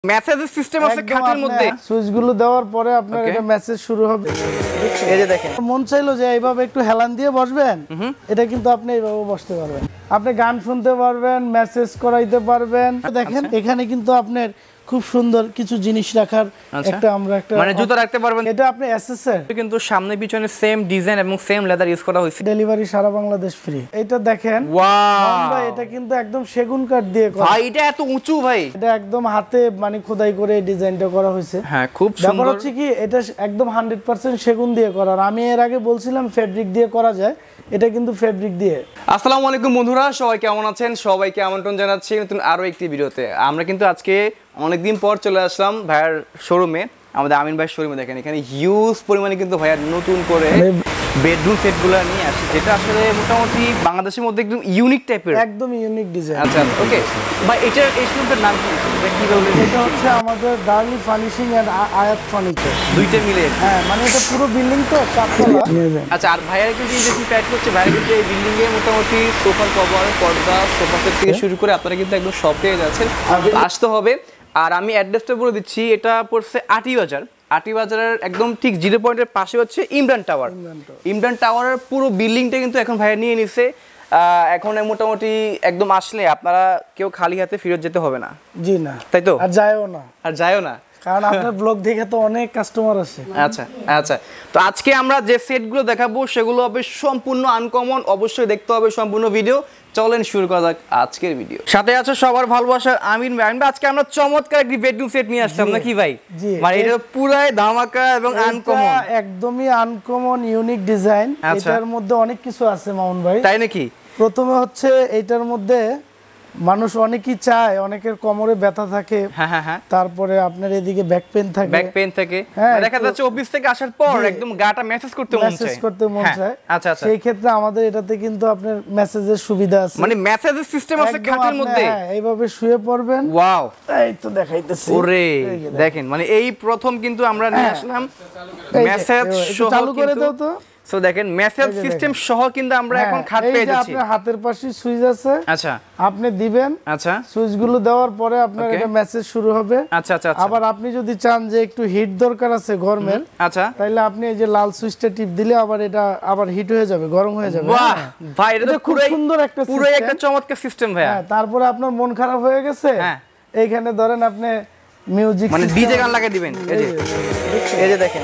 Message system আছে খাটের মধ্যে সুইচ গুলো দেওয়ার পরে আপনার এটা মেসেজ শুরু হবে। এই যে দেখেন, মন চাইলো যে এইভাবে একটু হেলান দিয়ে বসবেন, এটা কিন্তু আপনি এইভাবে বসতে পারবেন। আপনি গান শুনতে পারবেন, মেসেজ করাইতে পারবেন। দেখেন এখানে কিন্তু আপনার খুব সুন্দর কিছু জিনিস রাখার একটা মানে জুতা রাখতে পারবেন। এটা আপনি এসএসআর কিন্তু সামনে পিছনে সেম ডিজাইন এবং সেম লেদার ইউজ করা হয়েছে। ডেলিভারি সারা বাংলাদেশ ফ্রি। এটা দেখেন, ওয়াও ভাই এটা কিন্তু একদম সেগুন কাঠ দিয়ে করা। ভাই এটা এত উঁচু ভাই, এটা একদম হাতে মানে খোদাই করে এই ডিজাইনটা করা হয়েছে। হ্যাঁ খুব সুন্দর। ব্যাপার হচ্ছে কি এটা একদম 100% সেগুন দিয়ে করা। আর আমি এর আগে বলছিলাম ফেব্রিক দিয়ে করা যায়, এটা কিন্তু ফেব্রিক দিয়ে। আসসালামু আলাইকুম বন্ধুরা, সবাই কেমন আছেন? সবাইকে আমন্ত্রণ জানাচ্ছি নতুন আরো একটি ভিডিওতে। আমরা কিন্তু আজকে অনেকদিন পর চলে আসলাম ভাইয়ার শোরুমে, আমাদের আমিন ভাইয়ের শোরুমে। দেখেন এখানে হিউজ পরিমাণে কিন্তু ভাইয়ার নতুন করে বেডরুম সেটগুলো নিয়ে আসে, যেটা আসলে মোটামুটি বাংলাদেশের মধ্যে একদম ইউনিক টাইপের, একদম ইউনিক ডিজাইন। আচ্ছা ওকে ভাই, এটার এই শোরুমটার নাম কি? এটা কি বলবেন? এটা হচ্ছে আমাদের Darli furnishing and Ayat furniture, দুইটা মিলে। হ্যাঁ মানে এটা পুরো বিল্ডিং তো চারতলা। আচ্ছা, আর ভাইয়ার কিন্তু ইন্ডাস্ট্রি প্যাক করছে। ভাইয়ার কিন্তু এই বিল্ডিং এ মোটামুটি সোফার কভার, পর্দা, সোফা সেট থেকে শুরু করে আপনারা কিন্তু একদম সব পেয়ে যাচ্ছেন, আসতে হবে। আর আমি অ্যাড্রেসটা বলে দিচ্ছি, এটা পড়ছে আটি বাজারের একদম ঠিক 0 পয়েন্টের পাশে হচ্ছে ইমরান টাওয়ার। ইমরান টাওয়ারের পুরো বিল্ডিংটা কিন্তু এখন ভাইয়া নিয়ে নিছে। এখন মোটামুটি একদম আসলে আপনারা কেউ খালি হাতে ফেরত যেতে হবে না। জি না, তাই তো? আর যায়ও না কারণ আপনার ব্লগ দেখে তো অনেক কাস্টমার আসে। আচ্ছা তো আজকে আমরা যে সেটগুলো দেখাবো সেগুলো হবে সম্পূর্ণ আনকমন, অবশ্যই দেখতে হবে সম্পূর্ণ ভিডিও। চলেন শুরু করা যাক আজকের ভিডিও। সাথে আছে সবার ভালোবাসার আমিন ভাই। আজকে আমরা চমৎকার একটি বেডরুম সেট নিয়ে আসলাম নাকি ভাই? মানে এটা পুরাই ধামাকা এবং আনকমন, একদমই আনকমন ইউনিক ডিজাইন। এটার মধ্যে অনেক কিছু আছে মামুন ভাই। তাই নাকি? প্রথমে হচ্ছে এইটার মধ্যে মানুষ অনেকেই চায়, অনেকের কোমরে ব্যথা থাকে, তারপরে আপনার এদিকে ব্যাক পেন থাকে, দেখা যাচ্ছে অফিস থেকে আসার পর একদম গাটা মেসেজ করতে মন চায়। আচ্ছা সেই ক্ষেত্রে আমাদের এটাতে কিন্তু আপনার মেসেজের সুবিধা আছে, মানে মেসেজের সিস্টেম আছে খাটের মধ্যে। এইভাবে শুয়ে পড়বেন। ওয়াও, এই তো দেখাইতেছি। ওরে দেখেন, মানে এই প্রথম কিন্তু আমরা নিয়ে আসলাম মেসেজ সহ। চালু করে দাও তো। সো দেখেন মেসেজ সিস্টেম সহ কিন্তু আমরা এখন খাট পেয়ে যাচ্ছি। আপনার হাতের পাশে সুইচ আছে, আচ্ছা আপনি দিবেন, আচ্ছা সুইচ গুলো দেওয়ার পরে আপনার এটা মেসেজ শুরু হবে। আচ্ছা আবার আপনি যদি চান যে একটু হিট দরকার আছে গরমের, আচ্ছা তাহলে আপনি এই যে লাল সুইচটা টিপ দিলে আবার এটা আবার হিট হয়ে যাবে, গরম হয়ে যাবে। বাহ ভাই, এটা খুব সুন্দর একটা পুরো একটা চমৎকার সিস্টেম ভাই। তারপরে আপনার মন খারাপ হয়ে গেছে, এইখানে ধরেন আপনি মিউজিক মানে ডিজে গান লাগিয়ে দিবেন। এই যে দেখেন,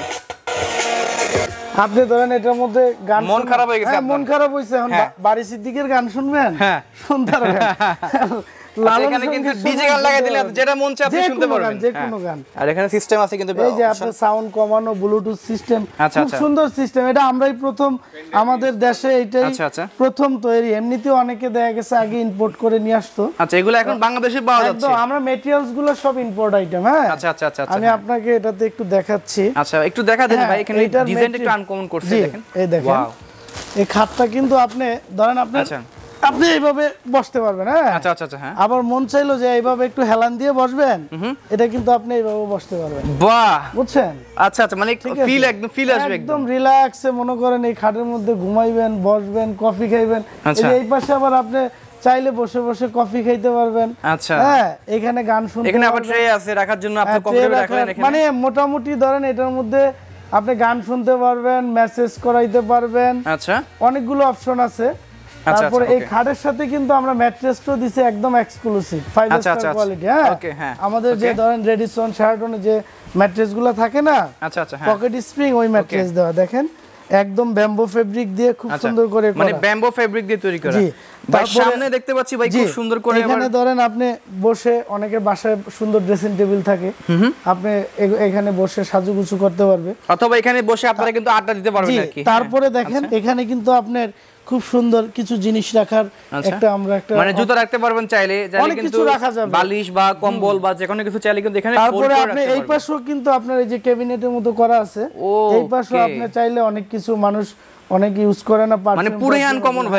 আপনি ধরেন এটার মধ্যে গান, মন খারাপ হয়ে গেছে, মন খারাপ হইছে, এখন বাড়ি সিদ্দিকের গান শুনবেন, শুনতে পারবেন। এখানে কিন্তু ডিজে গান লাগিয়ে দিলে যেটা মন চায় আপনি শুনতে পারবেন, যে কোনো গান। আর এখানে সিস্টেম আছে কিন্তু, এই যে আপনার সাউন্ড কমানো, ব্লুটুথ সিস্টেম, খুব সুন্দর সিস্টেম। এটা আমরাই প্রথম আমাদের দেশে, এইটাই প্রথম তৈরি। এমনিতেও অনেকে দেখা গেছে আগে ইম্পোর্ট করে নিয়ে আসতো। আচ্ছা, এগুলো এখন বাংলাদেশে পাওয়া যাচ্ছে। আমরা ম্যাটেরিয়ালস গুলো সব ইম্পোর্ট আইটেম। হ্যাঁ আচ্ছা আমি আপনাকে এটাতে একটু দেখাচ্ছি। আচ্ছা একটু দেখা দেন ভাই, এখানে ডিজাইনটা একটু আনকমন করছে দেখেন। এই দেখেন, এই খাটটা কিন্তু আপনি ধরেন আপনি এইভাবে বসতে পারবেন। হ্যাঁ আবার মন চাইলো যে এইভাবে একটু হেলান দিয়ে বসবেন, এটা কিন্তু আপনি এইভাবে বসতে পারবেন। বাহ, বুঝছেন? আচ্ছা মানে ফিল আসবে একদম রিল্যাক্সে। মনে করেন এই খাটের মধ্যে ঘুমাইবেন, বসবেন, কফি খাইবেন। এই পাশে আবার আপনি চাইলে বসে বসে কফি খাইতে পারবেন। আচ্ছা এখানে গান শুনতে, এখানে আবার ট্রে আছে রাখার জন্য, আপনি কফি রাখলেন এখানে। মানে মোটামুটি ধরেন এটার মধ্যে আপনি গান শুনতে পারবেন, মেসেজ করাইতে পারবেন। আচ্ছা অনেকগুলো অপশন আছে। তারপরে এই খাটের সাথে কিন্তু আমরা ম্যাট্রেসটাও দিছি একদম এক্সক্লুসিভ 5 স্টার কোয়ালিটি। হ্যাঁ আমাদের যে ধরেন রেডিসন, শেরাটনে যে ম্যাট্রেসগুলো থাকে না, পকেট স্প্রিং, ওই ম্যাট্রেস দেওয়া। দেখেন একদম ব্যাম্বো ফেব্রিক দিয়ে খুব সুন্দর করে করা, মানে ব্যাম্বো ফেব্রিক দিয়ে তৈরি করা। ভাই সামনে দেখতে পাচ্ছি ভাই খুব সুন্দর করে। এখানে ধরেন আপনি বসে, অনেকের বাসায় সুন্দর ড্রেসিং টেবিল থাকে, আপনি এখানে বসে সাজুগুজু করতে পারবে, অথবা এখানে বসে আপনারা কিন্তু আড্ডা দিতে পারবেন আর কি। তারপরে দেখেন এখানে কিন্তু আপনার খুব সুন্দর কিছু জিনিস রাখার একটা মানে জুতা রাখতে পারবেন চাইলে, কিন্তু বালিশ বা কম্বল বা যে কোনো কিছু চাইলে কিন্তু এখানে ফোল্ড করে রাখতে পারবেন। এই পাশেও কিন্তু আপনার এই যে ক্যাবিনেটের মতো করা আছে, এই পাশেও আপনি চাইলে অনেক কিছু মানুষ অনেক ইউজ করে না, মানে পুরো আনকমন ভাই।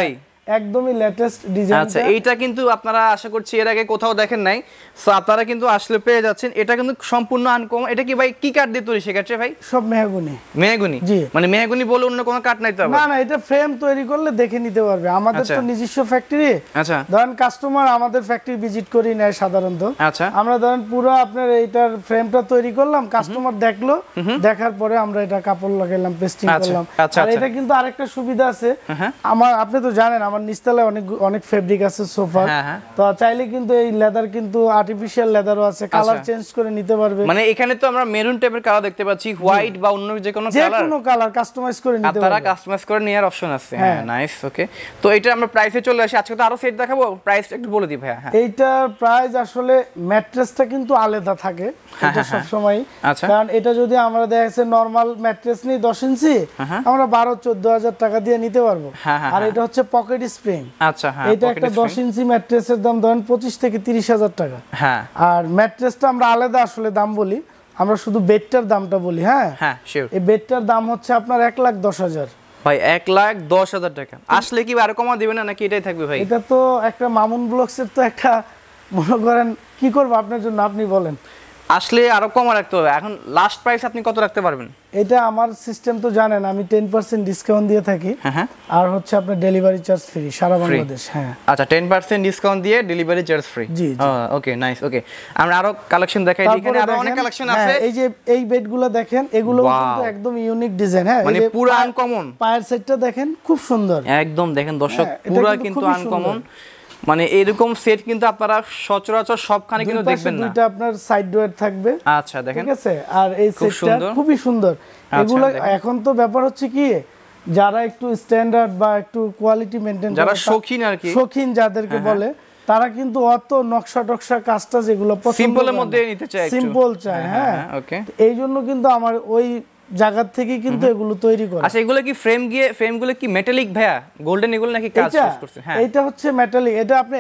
একদমই লেটেস্ট ডিজাইন। আচ্ছা এইটা কিন্তু আপনারা আশা করছি এর আগে কোথাও দেখেন নাই, সো আপনারা কিন্তু আসলে পেয়ে যাচ্ছেন। এটা কিন্তু সম্পূর্ণ আনকমন। এটা কি ভাই কি কাঠ দিয়ে তৈরি সেক্ষেত্রে ভাই? সব মেহগনি। মেহগনি, জি, মানে মেহগনি বলে অন্য কোনো কাঠ নাই তো? না না, এটা ফ্রেম তৈরি করলে দেখে নিতে পারবে। আমাদের তো নিজস্ব ফ্যাক্টরি। আচ্ছা, ধরেন কাস্টমার আমাদের ফ্যাক্টরি ভিজিট করি নেয় সাধারণত। আচ্ছা, আমরা ধরেন পুরো আপনার এইটার ফ্রেমটা তৈরি করলাম, কাস্টমার দেখলো, দেখার পরে আমরা এটা কাপড় লাগাইলাম, পেস্টিং করলাম। আর এটা কিন্তু আরেকটা সুবিধা আছে, আমার আপনি তো জানেন আমার নিচতলায় অনেক ফেব্রিক আছে সোফা, তো চাইলে কিন্তু এই লেদার কিন্তু আর্টিফিশিয়াল লেদারও আছে, কালার চেঞ্জ করে নিতে পারবে। মানে এখানে তো আমরা মেরুন টাইপের কালার দেখতে পাচ্ছি, হোয়াইট বা অন্য যে কোনো কালার কাস্টমাইজ করে নিতে পারবে, আপনারা কাস্টমাইজ করে নেওয়ার অপশন আছে। হ্যাঁ, নাইস। ওকে, তো এটা আমরা প্রাইসে চলে আসি। আজকে তো আরো সেট দেখাবো, প্রাইসটা একটু বলে দিই ভাইয়া। এইটার প্রাইস আসলে ম্যাট্রেসটা কিন্তু আলাদা থাকে এটা সব সময়, কারণ এটা যদি আমরা দেখাচ্ছে নরমাল ম্যাট্রেস নিই 10 ইঞ্চি, আমরা 12-14 হাজার টাকা দিয়ে নিতে পারবো। আর এটা হচ্ছে পকেট স্প্রিং। আচ্ছা, হ্যাঁ, এটা একটা 10 ইঞ্চি ম্যাট্রেসের দাম ধরেন 25 থেকে 30 হাজার টাকা। হ্যাঁ, আর ম্যাট্রেসটা আমরা আলাদা আসলে দাম বলি, আমরা শুধু বেডটার দামটা বলি। হ্যাঁ, এই বেডটার দাম হচ্ছে আপনার 1,10,000 ভাই। 1,10,000 টাকা আসলে কি আরো কমা দিবেন না নাকি এটাই থাকবে ভাই? এটা তো একটা মামুন ব্লগসের তো একটা মনে করেন কি করব আপনার জন্য, আপনি বলেন। আসলে আরো কম রাখতে হবে। এখন লাস্ট প্রাইস আপনি কত রাখতে পারবেন? এটা আমার সিস্টেম তো জানেন, আমি 10% ডিসকাউন্ট দিয়ে থাকি। আর হচ্ছে আপনার ডেলিভারি চার্জ ফ্রি সারা বাংলাদেশ। হ্যাঁ, আচ্ছা, 10% ডিসকাউন্ট দিয়ে ডেলিভারি চার্জ ফ্রি। জি, ওকে, নাইস। ওকে, আমরা আরো কালেকশন দেখাই দিই। এখানে আরো অনেক কালেকশন আছে। এই যে এই বেডগুলো দেখেন, এগুলো কিন্তু একদম ইউনিক ডিজাইন। হ্যাঁ, মানে পুরো আনকমন। পায়ের সেটটা দেখেন খুব সুন্দর, একদম দেখেন দর্শক, পুরো কিন্তু আনকমন। মানে এরকম সেট কিন্তু আপনারা সচরাচর সবখানে কিন্তু দেখবেন না। দুইটা আপনার সাইড ডোর থাকবে। আচ্ছা, দেখেন, ঠিক আছে। আর এই সেটটা খুবই সুন্দর। এগুলো এখন তো ব্যাপার হচ্ছে কি, যারা একটু স্ট্যান্ডার্ড বা একটু কোয়ালিটি মেইনটেইন করে, যারা শৌখিন আর কি, শৌখিন যাদেরকে বলে, তারা কিন্তু অত নকশা টকশা কাজটা যেগুলো সিম্পলের মধ্যে নিতে চায়, সিম্পল চায়। হ্যাঁ, ওকে। এই জন্য কিন্তু আমার ওই জায়গা থেকে কিন্তু এগুলো তৈরি করে। আচ্ছা, এগুলো কি ফ্রেমগুলো কি মেটালিক ভাইয়া, গোল্ডেন এগুলো নাকি কাজ করছে? হ্যাঁ, এটা হচ্ছে মেটালিক। এটা আপনি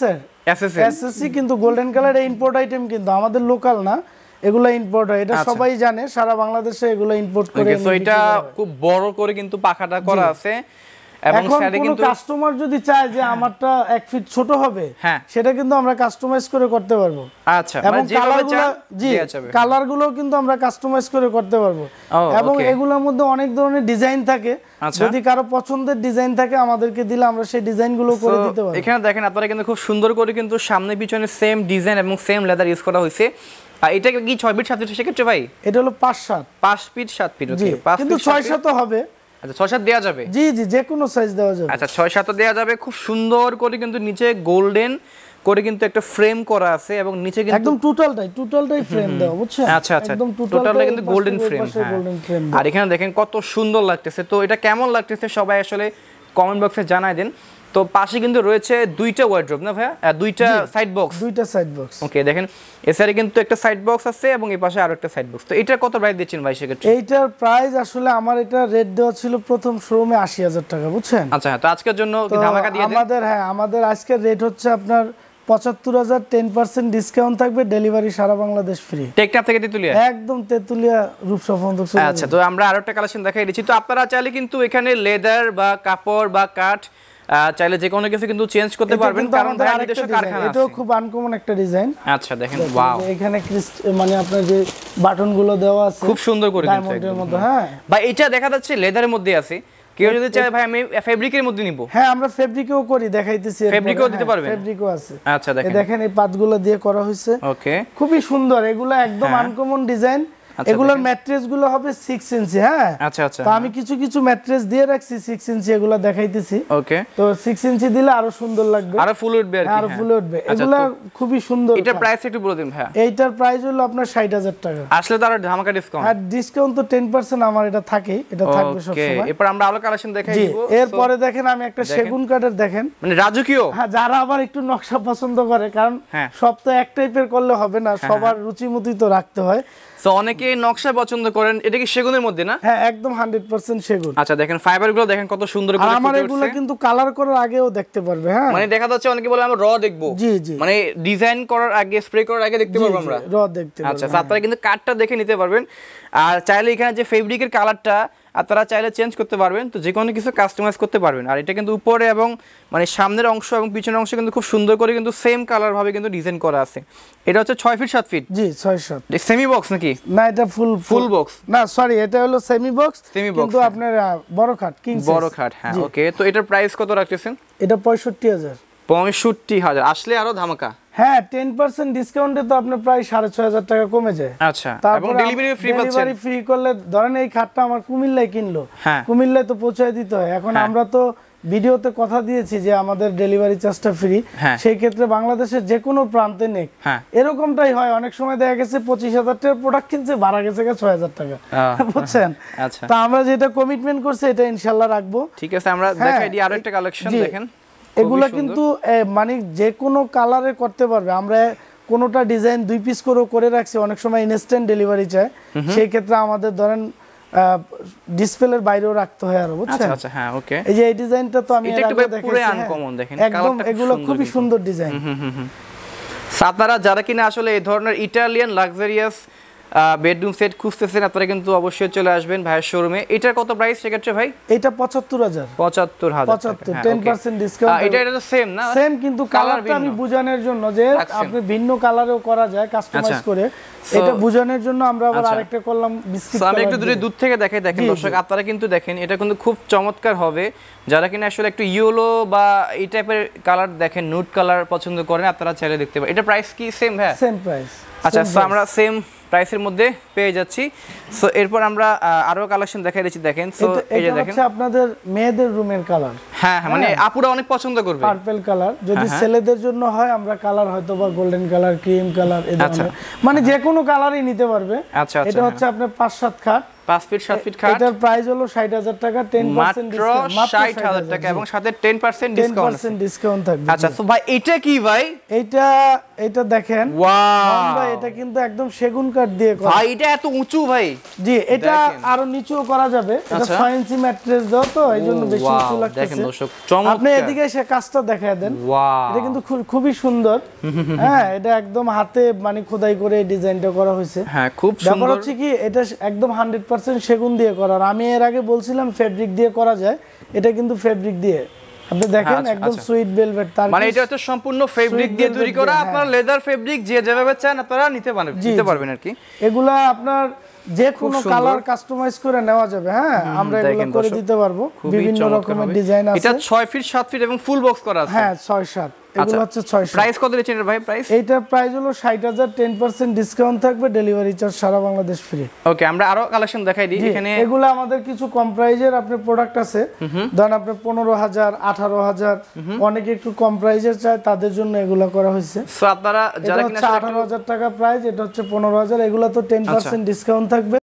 এসএসসি কিন্তু গোল্ডেন কালার ইম্পোর্ট আইটেম, কিন্তু আমাদের লোকাল না, এগুলো ইম্পোর্ট হয়। এটা সবাই জানে, সারা বাংলাদেশে এগুলো ইম্পোর্ট করে। সো এটা খুব বড় করে কিন্তু পাখাটা করা আছে। এবং সাইডে কিন্তু কাস্টমার যদি চায় যে আমারটা 1 ফিট ছোট হবে, সেটা কিন্তু আমরা কাস্টমাইজ করে করতে পারবো। আচ্ছা, মানে যেভাবে চান দেয়া যাবে। কালারগুলো কিন্তু আমরা কাস্টমাইজ করে করতে পারবো। এবং এগুলোর মধ্যে অনেক ধরনের ডিজাইন থাকে, যদি কারো পছন্দের ডিজাইন থাকে আমাদেরকে দিলে আমরা সেই ডিজাইনগুলো করে দিতে পারবো। এখানে দেখেন আপনারা কিন্তু খুব সুন্দর করে কিন্তু সামনে পিছনে সেম ডিজাইন এবং সেম লেদার ইউজ করা হয়েছে। আর এটা কি 6 ফিট 7 ফিট সেক্ষেত্রে ভাই? এটা হলো 5 ফিট 7 ফিট। ওকে, 5 কিন্তু 6-7 তো হবে। আচ্ছা, 6-7 দেয়া যাবে? জি, যে কোনো সাইজ দেওয়া যাবে। আচ্ছা, 6-7 দেয়া যাবে। খুব সুন্দর করে কিন্তু নিচে গোল্ডেন করে কিন্তু একটা ফ্রেম করা আছে এবং নিচে কিন্তু একদম টোটালটাই ফ্রেম দেওয়া, বুঝছেন? আচ্ছা, একদম টোটালটা কিন্তু গোল্ডেন ফ্রেম। আর এখানে দেখেন কত সুন্দর লাগতেছে। তো এটা কেমন লাগতেছে সবাই আসলে কমেন্ট বক্সে জানাই দেন। তো পাশে কিন্তু রয়েছে দুইটা ওয়ার্ড্রোব না ভাইয়া, দুইটা সাইড বক্স। ওকে, দেখেন এই সাইডে কিন্তু একটা সাইড বক্স আছে এবং এই পাশে আরো একটা সাইড বক্স। তো এটার কত প্রাইস দিচ্ছেন ভাই সেক্ষেত্রে? এইটার প্রাইস আসলে আমার এটা রেট দেওয়া ছিল প্রথম শোরুমে 80,000 টাকা, বুঝছেন? আচ্ছা, তো আজকের জন্য কি ধামাকা দিয়ে দেন? আমাদের আজকের রেট হচ্ছে আপনার 75,000, 10% ডিসকাউন্ট থাকবে, ডেলিভারি সারা বাংলাদেশ ফ্রি। টেকনাফ থেকে তেতুলিয়া? একদম তেতুলিয়া রূপসা পর্যন্ত। আচ্ছা, তো আমরা আরো একটা কালেকশন দেখাই দিচ্ছি। তো আপনারা চাইলে কিন্তু এখানে লেদার বা কাপড় বা কাঠ চাইলে যে কোনো কিছু কিন্তু চেঞ্জ করতে পারবেন, কারণ ভাই নিজস্ব কারখানা আছে। এটাও খুব আনকমন একটা ডিজাইন। আচ্ছা, দেখেন, ওয়াও, এখানে মানে আপনার যে বাটনগুলো দেওয়া আছে খুব সুন্দর করে কিন্তু ডায়মন্ডের মতো। হ্যাঁ ভাই, এটা দেখা যাচ্ছে লেদারের মধ্যে আছে। কেউ যদি চায় ভাই আমি ফেব্রিকের মধ্যে নিব, হ্যাঁ আমরা ফেব্রিকও করি, দেখাইতেছি। ফেব্রিকও দিতে পারবেন? ফেব্রিকও আছে। আচ্ছা, দেখেন এই পাতগুলো দিয়ে করা হয়েছে। ওকে, খুবই সুন্দর। এগুলো একদম আনকমন ডিজাইন। এগুলোর ম্যাট্রেস গুলো হবে 6 ইঞ্চি। হ্যাঁ, আচ্ছা আচ্ছা, তো আমি কিছু কিছু ম্যাট্রেস দিয়ে রাখছি 6 ইঞ্চি, এগুলো দেখাইতেছি। ওকে, তো 6 ইঞ্চি দিলে আরো সুন্দর লাগবে, আরো ফুল উঠবে আর কি। আরো ফুল উঠবে। এগুলো খুবই সুন্দর। এটা প্রাইস একটু বলে দিন ভাই। এইটার প্রাইস হলো আপনার 60,000 টাকা। আসলে তো আরো ধামাকা ডিসকাউন্ট। আর ডিসকাউন্ট তো 10% আমার এটা থাকে, এটা থাকবে সব সময়। ওকে, এরপর আমরা আলো কালেকশন দেখাই দিব। এরপরে দেখেন আমি একটা সেগুন কাঠের দেখেন, মানে রাজকীয়। হ্যাঁ, যারা আবার একটু নকশা পছন্দ করে, কারণ সব তো এক টাইপের করলে হবে না, সবার রুচি মতোই তো রাখতে হয়। সো অনেকে নকশা পছন্দ করেন। এটা কি সেগুনের মধ্যে না? হ্যাঁ, একদম 100% সেগুন। আচ্ছা, দেখেন ফাইবারগুলো দেখেন কত সুন্দর করে। আর আমার এগুলো কিন্তু কালার করার আগেও দেখতে পারবে। হ্যাঁ, মানে দেখা যাচ্ছে অনেকে বলে আমরা র দেখবো। জি জি, মানে ডিজাইন করার আগে, স্প্রে করার আগে দেখতে পারবো আমরা র দেখতে পারবো। আচ্ছা, আপনারা কিন্তু কাঠটা দেখে নিতে পারবেন। আর চাইলে এখানে যে ফেব্রিকের কালারটা আপনারা চাইলে চেঞ্জ করতে পারবেন, তো যে কোনো কিছু কাস্টমাইজ করতে পারবেন। আর এটা কিন্তু উপরে এবং মানে সামনের অংশ এবং পিছনের অংশ কিন্তু খুব সুন্দর করে কিন্তু সেম কালার ভাবে কিন্তু ডিজাইন করা আছে। এটা হচ্ছে 6 ফিট 7 ফিট। জি 6-7। সেমি বক্স নাকি? না এটা ফুল বক্স। না সরি এটা হলো সেমি বক্স কিন্তু আপনার বড় খাট কিং সাইজ। বড় খাট, হ্যাঁ ওকে। তো এটার প্রাইস কত রাখতেছেন? এটা 65,000। 65,000 আসলে আরো ধামাকা। হ্যাঁ 10% ডিসকাউন্টে তো আপনার প্রায় 6,500 টাকা কমে যায়। আচ্ছা, এবং ডেলিভারি ফ্রি পাচ্ছেন। ডেলিভারি ফ্রি করলে ধরেন এই খাটটা আমার কুমিল্লায় কিনলো, কুমিল্লায় তো পৌঁছায় দিতে হয়। এখন আমরা তো ভিডিওতে কথা দিয়েছি যে আমাদের ডেলিভারি চার্জটা ফ্রি, সেই ক্ষেত্রে বাংলাদেশের যে কোনো প্রান্তে নেই, এরকমটাই হয়। অনেক সময় দেখা গেছে 25,000 টাকার প্রোডাক্ট কিনছে, ভাড়া গেছে 6,000 টাকা, বুঝছেন? তা আমরা যেটা কমিটমেন্ট করছি এটা ইনশাআল্লাহ রাখবো। ঠিক আছে, আমরা দেখাই দিই আরো একটা কালেকশন দেখেন। এগুলা কিন্তু মানে যে কোনো কালারে করতে পারবে। আমরা কোনোটা ডিজাইন 2 পিস করে রাখছি, অনেক সময় ইনস্ট্যান্ট ডেলিভারি চায়, সেই ক্ষেত্রে আমাদের ধরেন ডিসপ্লের বাইরেও রাখতে হয় আরো, বুঝছেন? আচ্ছা হ্যাঁ ওকে। এই যে এই ডিজাইনটা তো আমি এটা একটু পুরো আনকমন দেখেন, একদম এগুলো খুবই সুন্দর ডিজাইন। আপনারা যারা কিনা আসলে এই ধরনের ইটালিয়ান লাক্সারিয়াস বেডরুম সেট খুঁজতেছেন, আপনারা কিন্তু অবশ্যই চলে আসবেন ভাইয়ের শোরুমে। এটার কত প্রাইস সেক্ষেত্রে ভাই? এটা 75,000। 75,000 10% ডিসকাউন্ট। এটা তো সেম না? সেম, কিন্তু কালারটা আমি বোঝানোর জন্য যে আপনি ভিন্ন কালারেও করা যায় কাস্টমাইজ করে, এটা বোঝানোর জন্য আমরা আবার আরেকটা করলাম বিস্কিট কালার। আমি একটু দূর থেকে দেখাই। দেখেন দর্শক, আপনারা কিন্তু দেখেন এটা কিন্তু খুব চমৎকার হবে। যারা কিনা আসলে একটু ইয়েলো বা এই টাইপের কালার দেখেন, নুড কালার পছন্দ করেন, আপনারা চাইলে দেখতে পারেন। এটা প্রাইস কি সেম ভাই? Same price. আচ্ছা, সো আমরা সেম প্রাইসের মধ্যে পেয়ে যাচ্ছি। সো এরপর আমরা আরো কালেকশন দেখাই দিচ্ছি। দেখেন, সো এই যে দেখেন আপনাদের মেয়েদের রুমের কালার। হ্যাঁ মানে আপুরা অনেক পছন্দ করবে পার্পল কালার। যদি ছেলেদের জন্য হয় আমরা কালার হয়তো বা গোল্ডেন কালার, ক্রিম কালার, এই ধরনের মানে যে কোনো কালারই নিতে পারবে। আচ্ছা, এটা হচ্ছে আপনার 5-7 খাট, 5 ফিট 7 ফিট খাট। এটার প্রাইস হলো 60,000 টাকা, 10% ডিসকাউন্ট, মাত্র 60,000 টাকা, এবং সাথে 10% ডিসকাউন্ট থাকবে। আচ্ছা, তো ভাই এটা কি ভাই? এটা দেখেন, ওয়াও ভাই এটা কিন্তু একদম সেগুন কাঠ দিয়ে করা। ভাই এটা এত উঁচু ভাই? জি, এটা আরো নিচুও করা যাবে। এটা 6 ইঞ্চি ম্যাট্রেস দাও, তো এইজন্য বেশি উঁচু লাগতেছে। দেখেন দর্শক, চমৎকার। আপনি এদিকে এসে কাজটা দেখায় দেন। ওয়াও, এটা কিন্তু খুবই সুন্দর। হ্যাঁ, এটা একদম হাতে মানে খোদাই করে এই ডিজাইনটা করা হয়েছে। হ্যাঁ খুব সুন্দর। ব্যাপার হচ্ছে কি, এটা একদম 100% সেগুন দিয়ে করা। আমি এর আগে বলছিলাম ফেব্রিক দিয়ে করা যায়, এটা কিন্তু ফেব্রিক দিয়ে। আপনি দেখেন একদম সুইট ভেলভেট, তার মানে এটা হচ্ছে সম্পূর্ণ ফেব্রিক দিয়ে তৈরি করা। আপনারা লেদার ফেব্রিক যে যেভাবে চান আপনারা নিতে পারবেন আর কি। এগুলা আপনার যে কোনো কালার কাস্টমাইজ করে নেওয়া যাবে। হ্যাঁ, আমরা এগুলো করে দিতে পারবো। বিভিন্ন রকমের ডিজাইন আছে। এটা 6 ফিট 7 ফিট এবং ফুল বক্স করা আছে। হ্যাঁ 6-7, এগুলো হচ্ছে 6-7। প্রাইস কত দিচ্ছেন ভাই? প্রাইস এইটার প্রাইস হলো 60,000, 10% ডিসকাউন্ট থাকবে, ডেলিভারি চার্জ সারা বাংলাদেশ ফ্রি। ওকে, আমরা আরো কালেকশন দেখাই দিই। এখানে এগুলো আমাদের কিছু কম প্রাইজের আপনার প্রোডাক্ট আছে। ধরেন আপনি 15,000, 18,000, অনেকে একটু কম প্রাইজের চায়, তাদের জন্য এগুলো করা হয়েছে। সো আপনারা যারা কিনা 18,000 টাকা প্রাইস, এটা হচ্ছে 15,000, এগুলো তো 10% ডিসকাউন্ট থাকবে।